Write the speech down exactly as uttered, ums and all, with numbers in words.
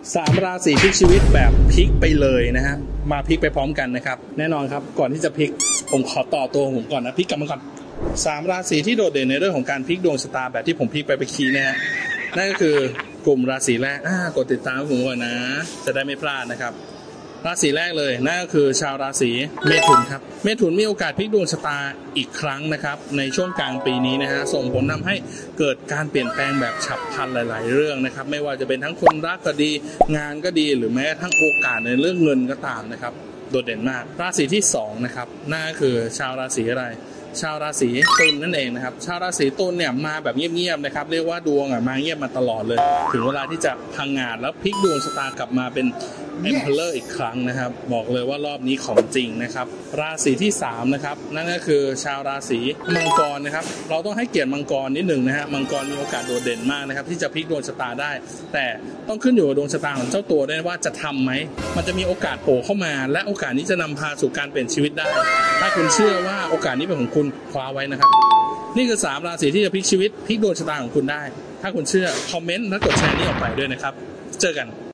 สามราศีพลิกชีวิตแบบพลิกไปเลยนะฮะมาพลิกไปพร้อมกันนะครับแน่นอนครับก่อนที่จะพลิกผมขอต่อตัวผมก่อนนะพลิกกลับมาก่อนสามราศีที่โดดเด่นในเรื่องของการพลิกดวงชะตาแบบที่ผมพลิกไปไปคีนะฮะนั่นก็คือกลุ่มราศีแรกอ่ากดติดตามผมก่อนนะจะได้ไม่พลาดนะครับราศีแรกเลยนั่นก็คือชาวราศีเมถุนครับเมถุนมีโอกาสพลิกดวงชะตาอีกครั้งนะครับในช่วงกลางปีนี้นะฮะส่งผลทำให้เกิดการเปลี่ยนแปลงแบบฉับพลันหลายๆเรื่องนะครับไม่ว่าจะเป็นทั้งคนรักก็ดีงานก็ดีหรือแม้ทั้งโอกาสในเรื่องเงินก็ตามนะครับโดดเด่นมากราศีที่สองนะครับนั่นก็คือชาวราศีอะไรชาวราศีตุลนั่นเองนะครับชาวราศีตุลเนี่ยมาแบบเงียบๆนะครับเรียกว่าดวงอ่ะมาเงียบมาตลอดเลยถึงเวลาที่จะพังงาดแล้วพลิกดวงชะตากลับมาเป็นเอ็มเพลเลอร์อีกครั้งนะครับบอกเลยว่ารอบนี้ของจริงนะครับราศีที่สามนะครับนั่นก็คือชาวราศีมังกรนะครับเราต้องให้เกียรติมังกรนิดหนึ่งนะฮะมังกรมีโอกาสโดดเด่นมากนะครับที่จะพลิกดวงชะตาได้แต่ต้องขึ้นอยู่กับดวงชะตาของเจ้าตัวด้วยว่าจะทำไหมมันจะมีโอกาสโผล่เข้ามาและโอกาสนี้จะนำพาสู่การเปลี่ยนชีวิตได้ถ้าคุณเชื่อว่าโอกาสนี้เป็นของคุณคว้าไว้นะครับนี่คือสามราศีที่จะพลิกชีวิตพลิกดวงชะตาของคุณได้ถ้าคุณเชื่อคอมเมนต์และกดแชร์นี้ออกไปด้วยนะครับเจอกัน